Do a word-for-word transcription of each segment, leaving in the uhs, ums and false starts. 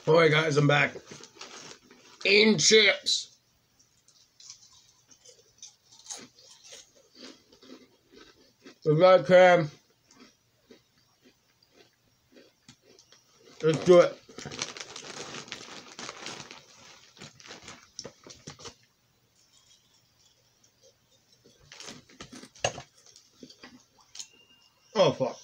Alright guys, I'm back. Eating chips. We got Cam. Let's do it. Oh fuck.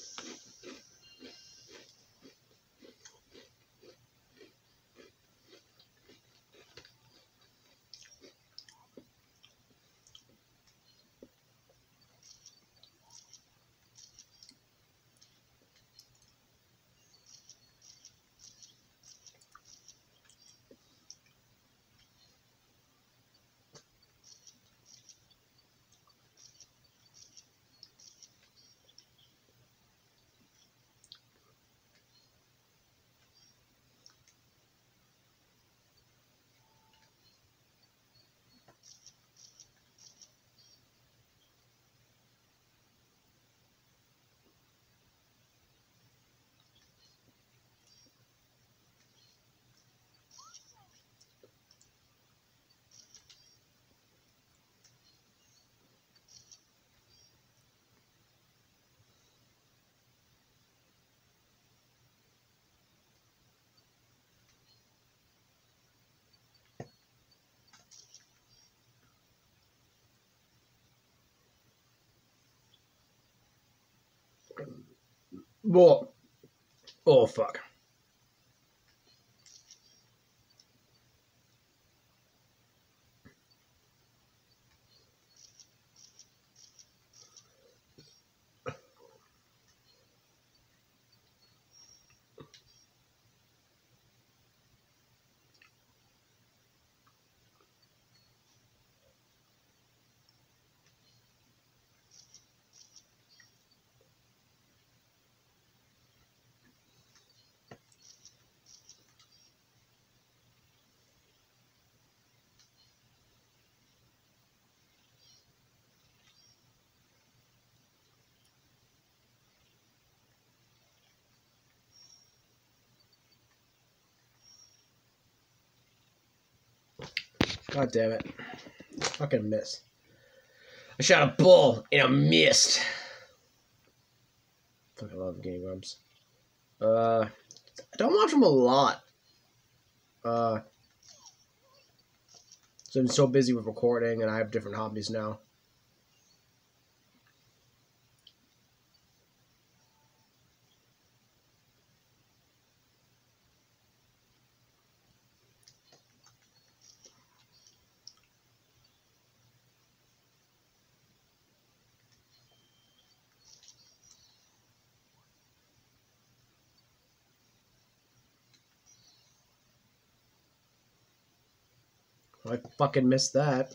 Whoa. Oh fuck. God damn it. Fucking missed. I shot a bull and I missed. Fucking love Game Grumps. Uh, I don't watch them a lot. Uh, so I'm so busy with recording and I have different hobbies now. I fucking missed that.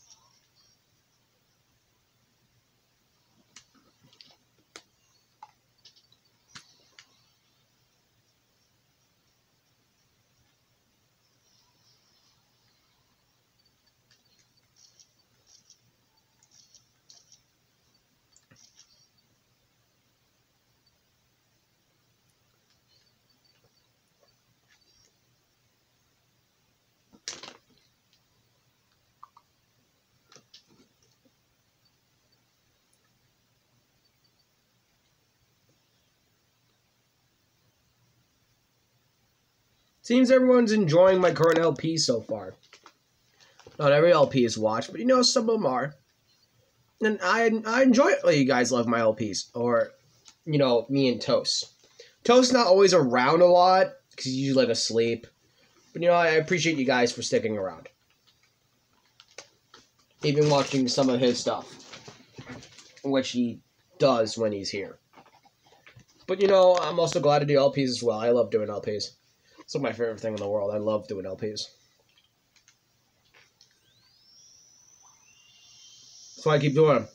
Seems everyone's enjoying my current L P so far. Not every L P is watched, but you know, some of them are. And I I enjoy it when you guys love my L Ps. Or, you know, me and Toast. Toast's not always around a lot, because he's usually like asleep. But, you know, I appreciate you guys for sticking around. Even watching some of his stuff. Which he does when he's here. But, you know, I'm also glad to do L Ps as well. I love doing L Ps. It's like my favorite thing in the world. I love doing L Ps. That's why I keep doing them.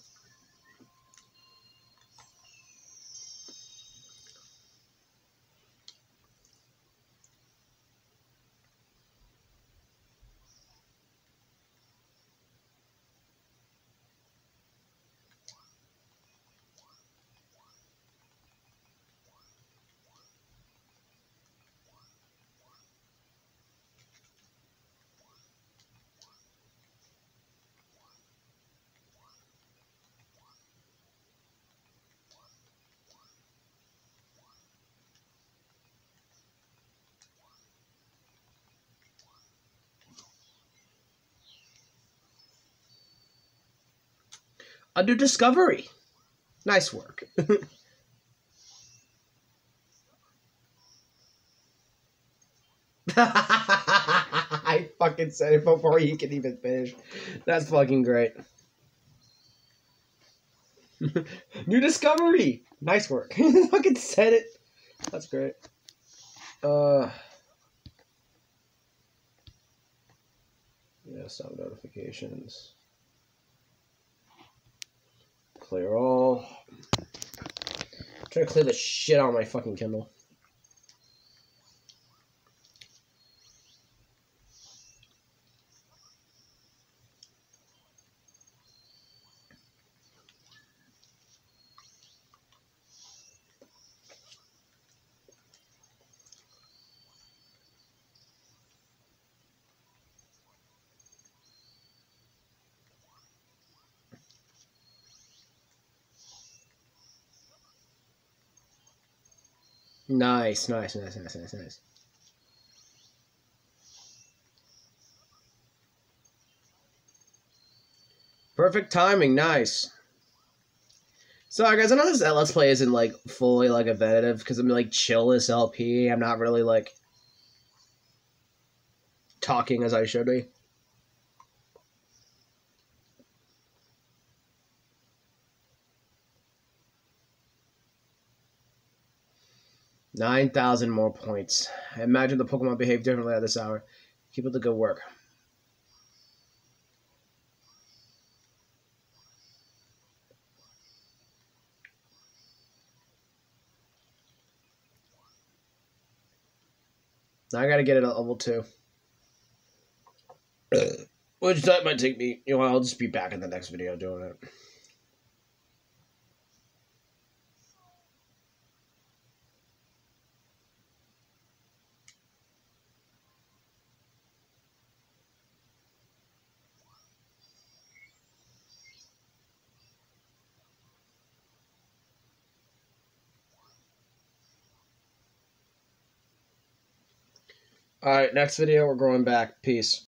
A new discovery. Nice work. I fucking said it before you can even finish. That's fucking great. New discovery. Nice work. Fucking said it. That's great. Uh. Yeah, stop notifications. Clear all. I'm trying to clear the shit out of my fucking Kindle. Nice, nice, nice, nice, nice, nice. Perfect timing, nice. Sorry guys, I know this Let's Play isn't like fully like eventative because I'm like chill as L P. I'm not really like talking as I should be. nine thousand more points. I imagine the Pokemon behave differently at this hour. Keep up the good work. Now I gotta get it at level two. Which that might take me, you know, I'll just be back in the next video doing it. Alright, next video, we're going back. Peace.